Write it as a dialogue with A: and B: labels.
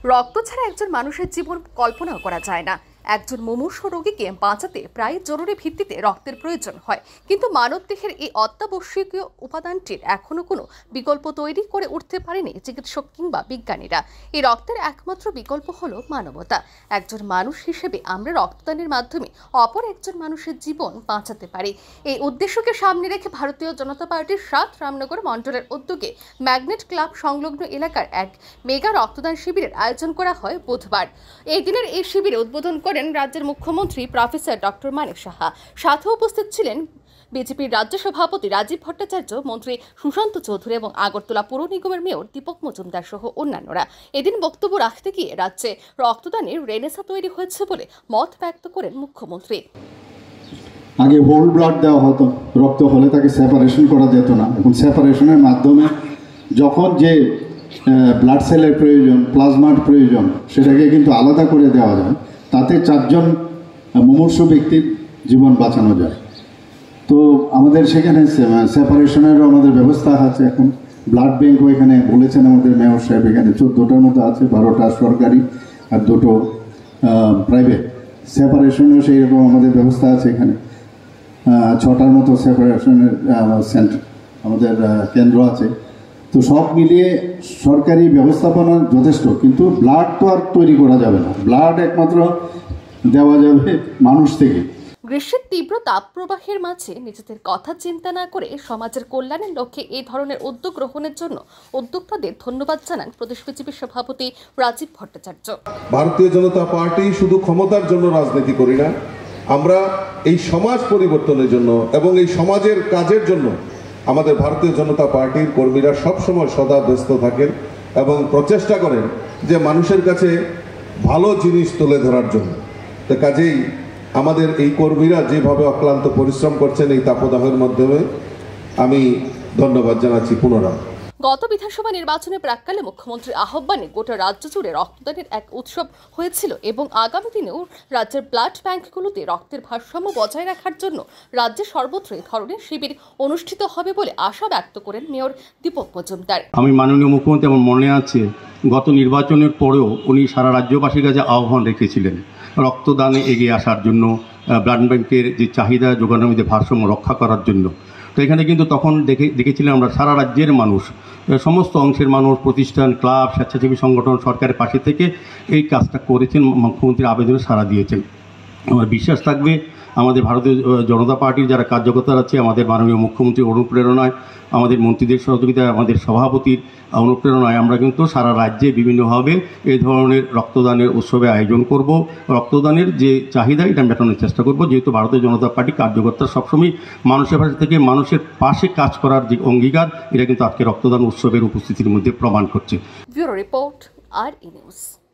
A: রক্ত ছাড়া একজন মানুষের জীবন কল্পনাও করা যায় না। একজন মুমূর্ষু রোগীকে বাঁচাতে প্রায় জরুরি ভিত্তিতে রক্তের প্রয়োজন হয়, কিন্তু মানবদেহের এই অত্যাবশ্যকীয় উপাদানটির এখনো কোনো বিকল্প তৈরি করে উঠতে পারেনি চিকিৎসক কিংবা বিজ্ঞানীরা। এই রক্তের একমাত্র বিকল্প হলো মানবতা। একজন মানুষ হিসেবে আমরা রক্তদানের মাধ্যমে অপর একজন মানুষের জীবন বাঁচাতে পারি। এই উদ্দেশ্যকে সামনে রেখে ভারতীয় জনতা পার্টির ৭ রামনগর মণ্ডলের উদ্যোগে ম্যাগনেট ক্লাব সংলগ্ন এলাকার এক মেগা রক্তদান শিবিরের আয়োজন করা হয় বুধবার। এই দিনের এই শিবিরে উদ্বোধন করেন রাজ্যের মুখ্যমন্ত্রী প্রফেসর ডক্টর মানিক সাহা। সাথে উপস্থিত ছিলেন বিজেপির রাজ্য সভাপতি রাজীব ভট্টাচার্য, মন্ত্রী সুশান্ত চৌধুরী এবং আগরতলা পৌর নিগমের মেয়র দীপক মজুমদার সহ অন্যান্যরা। এদিন বক্তব্য রাখতে গিয়ে রাজ্যে রক্তদানের রেনেসা তৈরি হয়েছে বলে মত ব্যক্ত করেন মুখ্যমন্ত্রী।
B: আগে হোল ব্লাড দেওয়া হতো, রক্ত হলে তাকে সেপারেশন করা যেত না। এখন সেপারেশনের মাধ্যমে যখন যে ব্লাড সেলের প্রয়োজন, প্লাজমার প্রয়োজন, সেটাকে কিন্তু আলাদা করে দেওয়া যায়। তাতে 4 জন মুমূর্ষু ব্যক্তির জীবন বাঁচানো যায়। তো আমাদের সেখানে সেপারেশনেরও আমাদের ব্যবস্থা আছে। এখন ব্লাড ব্যাঙ্কও এখানে বলেছেন আমাদের মেয়র সাহেব, এখানে 14টার মতো আছে, 12টা সরকারি আর 2টো প্রাইভেট। সেপারেশনেও সেই রকম আমাদের ব্যবস্থা আছে। এখানে 6টার মতো সেপারেশনের সেন্টার আমাদের কেন্দ্র আছে। তো সব মিলিয়ে সরকারি ব্যবস্থাপনা যথেষ্ট, কিন্তু ব্লাড তো আর তৈরি করা যাবে না। ব্লাড একমাত্র দেওয়া যাবে মানুষ থেকে।
A: গ্রীষ্মের তীব্র তাপপ্রবাহের মাঝে নিজেদের কথা চিন্তা না করে সমাজের কল্যাণের লক্ষ্যে এই ধরনের উদ্যোগ গ্রহণের জন্য উদ্যোক্তাদের ধন্যবাদ জানান প্রদেশ বিজেপি সভাপতি রাজীব ভট্টাচার্য।
C: ভারতীয় জনতা পার্টি শুধু ক্ষমতার জন্য রাজনীতি করি না, আমরা এই সমাজ পরিবর্তনের জন্য এবং এই সমাজের কাজের জন্য আমাদের ভারতীয় জনতা পার্টির কর্মীরা সবসময় সদা ব্যস্ত থাকেন এবং প্রচেষ্টা করেন যে মানুষের কাছে ভালো জিনিস তুলে ধরার জন্য। তো কাজেই আমাদের এই কর্মীরা যেভাবে অক্লান্ত পরিশ্রম করছেন এই তাপদাহের মাধ্যমে, আমি ধন্যবাদ জানাচ্ছি পুনরায়।
A: গত বিধানসভা নির্বাচনের প্রাক্কালে মুখ্যমন্ত্রীর আহ্বানে গোটা রাজ্য জুড়ে রক্তদানের এক উৎসব হয়েছিল এবং আগামী দিনেও রাজ্যের ব্লাড ব্যাংকগুলোতে রক্তের ভারসাম্য বজায় রাখার জন্য রাজ্যে সর্বত্র এই ধরনের শিবির অনুষ্ঠিত হবে বলে আশা ব্যক্ত করেন মেয়র দীপক মজুমদার।
D: আমি মাননীয় মুখ্যমন্ত্রী, আমার মনে আছে গত নির্বাচনের পরেও উনি সারা রাজ্যবাসীর কাছে আহ্বান রেখেছিলেন রক্তদানে এগিয়ে আসার জন্য, ব্লাড ব্যাংকের যে চাহিদা যোগানোর মধ্যে ভারসাম্য রক্ষা করার জন্য। তো এখানে কিন্তু তখন দেখেছিলাম আমরা সারা রাজ্যের মানুষ, সমস্ত অংশের মানুষ, প্রতিষ্ঠান, ক্লাব, স্বেচ্ছাসেবী সংগঠন সরকারের পাশে থেকে এই কাজটা করেছেন, মুখ্যমন্ত্রীর আবেদনে সাড়া দিয়েছেন। আমার বিশ্বাস থাকবে আমাদের ভারতীয় জনতা পার্টির যারা কার্যকর্তা আছে, আমাদের মাননীয় মুখ্যমন্ত্রীর অনুপ্রেরণায়, আমাদের মন্ত্রীদের সহযোগিতায়, আমাদের সভাপতির অনুপ্রেরণায় আমরা কিন্তু সারা রাজ্যে বিভিন্নভাবে এই ধরনের রক্তদানের উৎসবে আয়োজন করব। রক্তদানের যে চাহিদা এটা মেটানোর চেষ্টা করব, যেহেতু ভারতীয় জনতা পার্টি কার্যকর্তা সবসময় মানুষের পাশে থেকে মানুষের পাশে কাজ করার যে অঙ্গীকার, এটা কিন্তু আজকে রক্তদান উৎসবের উপস্থিতির মধ্যে প্রমাণ করছে।
A: ব্যুরো রিপোর্ট, আর ই নিউজ।